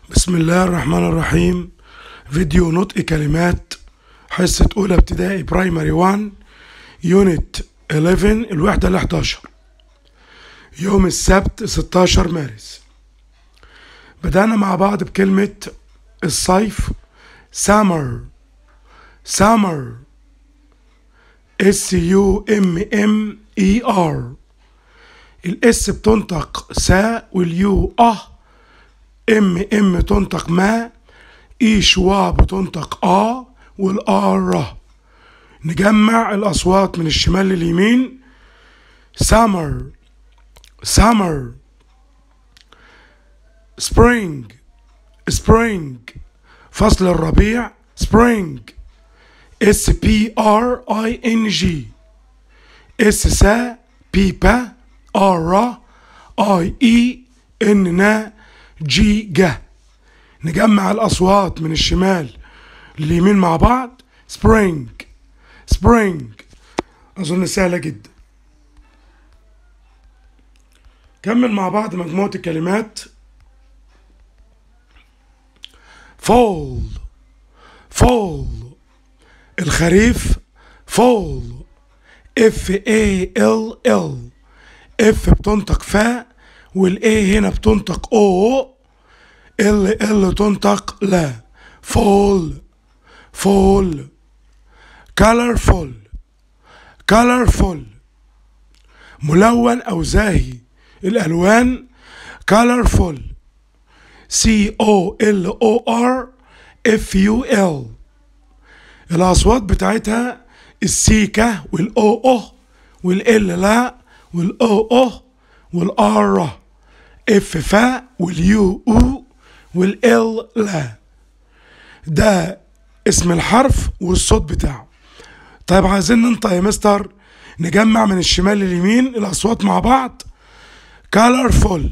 بسم الله الرحمن الرحيم. فيديو نطق كلمات حصة أولى ابتدائي برايمري 1 يونت 11 الوحدة ال11 يوم السبت 16 مارس. بدأنا مع بعض بكلمة الصيف summer SUMMER. الاس بتنطق سا واليو ام تنطق ما، اي شوا بتنطق والار. نجمع الاصوات من الشمال لليمين. summer spring فصل الربيع spring SPRING سا بيبا IEN جا. نجمع الأصوات من الشمال لليمين مع بعض. spring أظن سهلة جدا. كمل مع بعض مجموعة الكلمات. fall الخريف fall FALL. اف بتنطق فا والاي هنا بتنطق او، ال تنطق لا. fall colorful ملون او زاهي الالوان colorful COLORFUL. الاصوات بتاعتها السيكا والاو والال لا والاو والار، اف فا واليو والال لا. ده اسم الحرف والصوت بتاعه. طيب عايزين ننطق يا مستر، نجمع من الشمال لليمين الاصوات مع بعض. colorful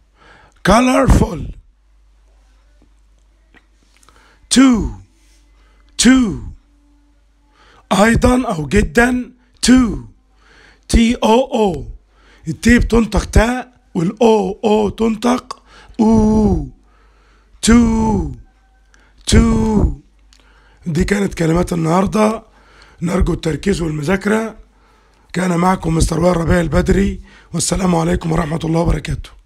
two ايضا او جدا TOO. التي بتنطق تاء والاو تنطق او. تو. دي كانت كلمات النهارده، نرجو التركيز والمذاكره. كان معكم مستر وائل ربيع البدري، والسلام عليكم ورحمه الله وبركاته.